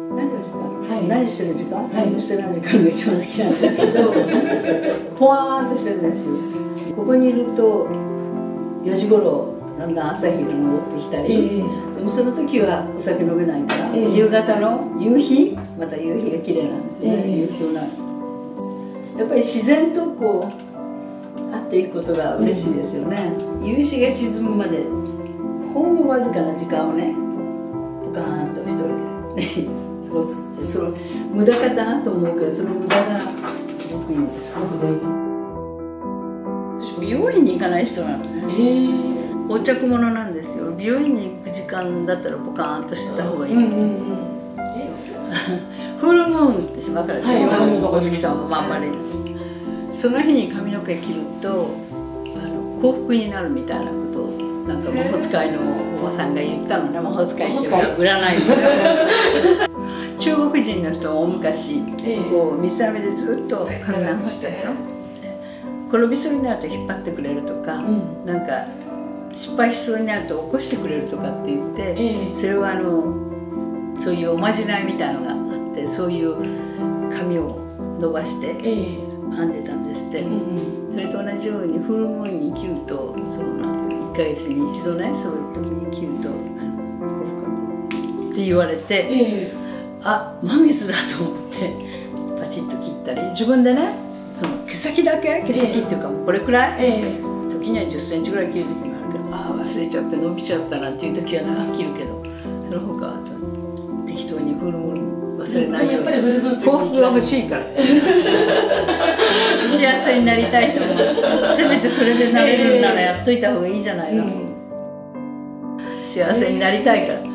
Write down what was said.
何してる時間、何してない時間が一番好きなんだけど、ポワーンとしてるんですよ。ここにいると4時頃だんだん朝日が昇ってきたり、でもその時はお酒飲めないから、夕方の夕日、また夕日が綺麗なんですよね、夕日が。やっぱり自然とこう会っていくことが嬉しいですよね。夕日が沈むまでほんのわずかな時間をね、ポカーンと一人で過ごすって、その無駄かなと思うけど、その無駄がすごくいいんです。すごく大事。私美容院に行かない人なのね。横着物なんですけど、美容院に行く時間だったらポカーンとしてた方がいい。フールムーンって島から出るお月さんもまんまり、その日に髪の毛切ると幸福になるみたいなことをなんか魔法使いのおばさんが言ったのね。魔法使いっていうか占い中国人の人は大昔こう三つ編みでずっと髪が干したでしょ。転びそうになると引っ張ってくれるとか、なんか失敗しそうになると起こしてくれるとかって言って、それはそういうおまじないみたいのがあって、そういう髪を伸ばして編んでたんですって。それと同じようにフルムーンに切ると、そのなんていう1ヶ月に一度ね、そういう時に切るとって言われて、あ、満月だと思ってパチッと切ったり、自分でね、その毛先だけ、毛先っていうかもうこれくらい、時には10センチぐらい切る時もあるけど、ああ忘れちゃって伸びちゃったなんていう時は長く切るけど、その他は適当にフルムーン忘れないように。幸福が欲しいから幸せになりたいと思う。せめてそれでなれるならやっといた方がいいじゃないの。幸せになりたいから。